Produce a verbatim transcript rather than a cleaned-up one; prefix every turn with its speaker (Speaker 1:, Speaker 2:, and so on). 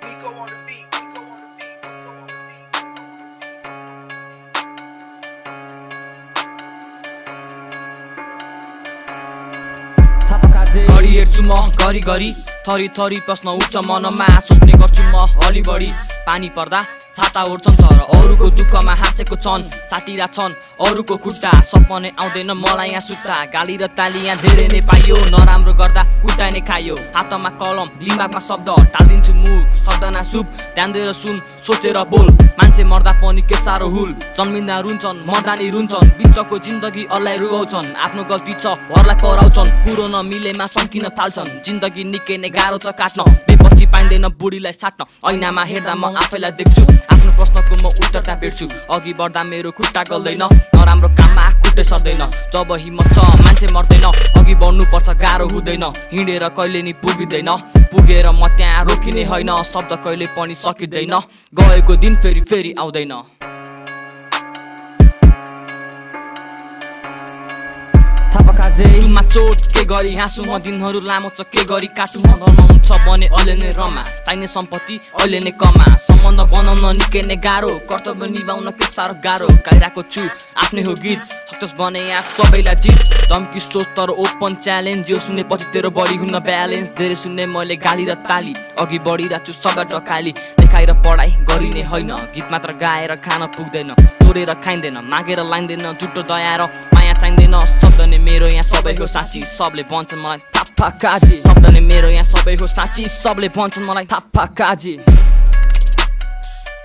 Speaker 1: We go on the beat. We go on the beat. We go on the
Speaker 2: beat. घडी हेर्छु म घरी घरी थरी थरी प्रश्न उठ्छ मनमा सोच्ने गर्छु म अलि बढी पानी पर्दा छाता उड्छन् तर अरूको दुःखमा हाँसेको छन् चाटिरा छन् अरूको खुट्टा सपने आउँदैन मलाई यहाँ सुत्ता गाली र ताली यहाँ धेरै नै पाइयो नराम्रो गर्दा कुटाइ नै खाइयो हातमा कलम दिमागमा शब्द टाल्दिन्छु मुख शब्दना सुप ध्यान दिएर सुन सोचेर बोल मान्छे मर्दा पनि के साह्रो हुल जन्मिँदा रुन्छन् मर्दा नि रुन्छन् बिचको जिन्दगी अल्लाइ रुवाउँछन् आफ्नो गल्ती छ घरलाई कराउँछन् कुरो नमिलेमा सम्किन थाल्छन् जिन्दगी निकै नै गाह्रो छ काट्न बेपछि पाइँदैन बुढीलाई साट्न ऐनामा हेर्दा म आफैलाई देख्छु आफ्नो प्रश्नको म उत्तर त्यहाँ भेट्छु अघि बढ्दा मेरो खुट्टा गल्दैन नराम्रो काममा खुट्टै सर्दैन जब हिम्मत छ मान्छे मर्दैन अघि बढ्नु पर्छ गाह्रो हुँदैन हिँडेर कहिले नि पुगिँदैन पुगेर म त्यहाँ रोकिने होइन शब्द कहिले पनि सकिँदैन गएको दिन फेरि फेरि आउँदैन तुमा चोट के गरी हाँसु म दिनहरू लामो छ के गरी काटु म धर्म हुन्छ भने अहिले नै रमा चाहिने सम्पत्ति अहिले नै कमा सम्बन्ध बनाउन निकै नै गाह्रो कर्तव्य निभाउन के साह्रो गाह्रो गाइरहेको छु आफ्नै हो गीत सक्सेस बने यहाँ सबैलाई जित धम्की सोच तर ओपन च्यालेन्ज यो सुने पछि तेरो बढी हुन ब्यालेन्स धेरै सुन्ने मैले गाली र ताली अघि बढिरहेको छु सबै डकाली लेखाइ र पढाइ गरिने होइन गीत मात्र गाएर खान पुग्दैन चोरेर खाइँदैन मागेर लाइँदैन जुटो दया र माया चाहिँदैन शब्द नै मेरो यहाँ सबै हो साँची सबले भन्छन् मलाई थापा काजी शब्द नै मेरो यहाँ सबै हो साँची सबले भन्छन् मलाई थापा काजी